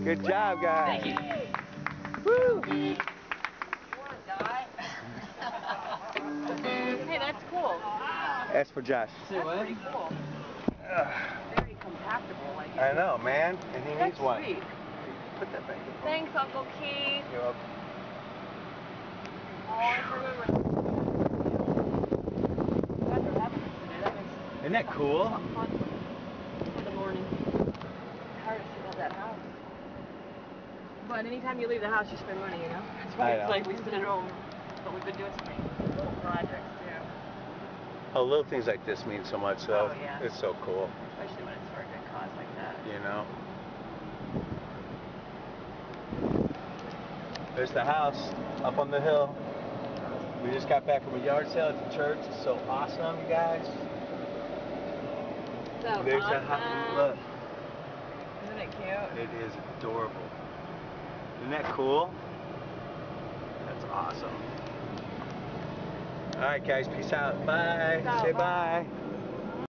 Good job, guys. Thank you. Woo! You want to die? Hey, that's cool. That's for Josh. That's pretty cool. Very compactable, I guess. I know, man. And he needs one. Sweet. Put that back. Thanks, Uncle Keith. You're welcome. Always remember. Isn't that cool? Fun for the morning. Hard to sit at that house. But anytime you leave the house, you spend money, you know? That's why it's like we sit at home. But we've been doing some little projects, too. Oh, little things like this mean so much, though. Oh, yeah. It's so cool. Especially when it's for a good cause like that. You know? There's the house up on the hill. We just got back from a yard sale at the church. It's so awesome, you guys. So There's awesome. the house. Look. Isn't it cute? It is adorable. Isn't that cool? That's awesome. All right, guys. Peace out. Bye. Peace out. Say Bye. bye.